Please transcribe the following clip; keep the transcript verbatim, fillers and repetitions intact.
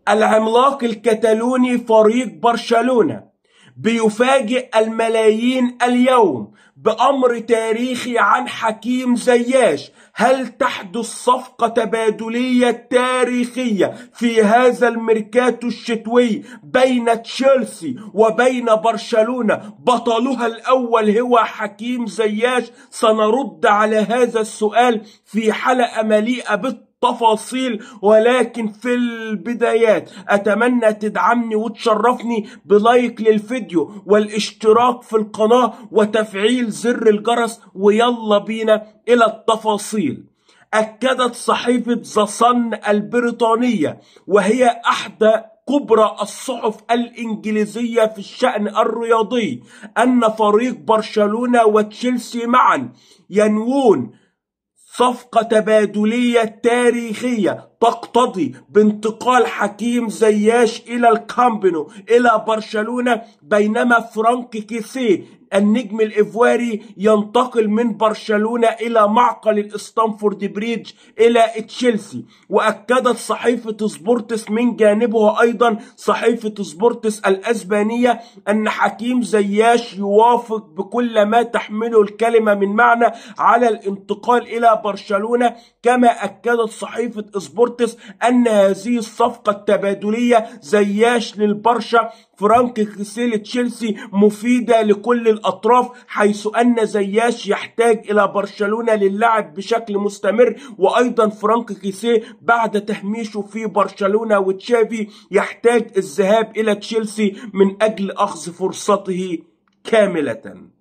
العملاق الكتالوني فريق برشلونة بيفاجئ الملايين اليوم بأمر تاريخي عن حكيم زياش. هل تحدث صفقة تبادلية تاريخية في هذا الميركاتو الشتوي بين تشيلسي وبين برشلونة؟ بطلها الأول هو حكيم زياش. سنرد على هذا السؤال في حلقة مليئة بالتفاصيل تفاصيل، ولكن في البدايات اتمنى تدعمني وتشرفني بلايك للفيديو والاشتراك في القناة وتفعيل زر الجرس، ويلا بينا الى التفاصيل. اكدت صحيفة ذا صن البريطانية، وهي احدى كبرى الصحف الإنجليزية في الشأن الرياضي، أن فريق برشلونة وتشيلسي معا ينوون صفقة تبادلية تاريخية تقتضي بانتقال حكيم زياش إلى الكامب نو إلى برشلونة، بينما فرانك كيسيه النجم الإيفواري ينتقل من برشلونة إلى معقل الإستانفورد بريدج إلى تشيلسي. وأكدت صحيفة سبورتس من جانبها أيضا صحيفة سبورتس الأسبانية أن حكيم زياش يوافق بكل ما تحمله الكلمة من معنى على الانتقال إلى برشلونة. كما أكدت صحيفة سبورتس أن هذه الصفقة التبادلية زياش للبرشا فرانك كيسيه لتشيلسي مفيدة لكل الأطراف، حيث أن زياش يحتاج إلى برشلونة للعب بشكل مستمر، وأيضا فرانك كيسيه بعد تهميشه في برشلونة وتشافي يحتاج الذهاب إلى تشيلسي من أجل أخذ فرصته كاملة.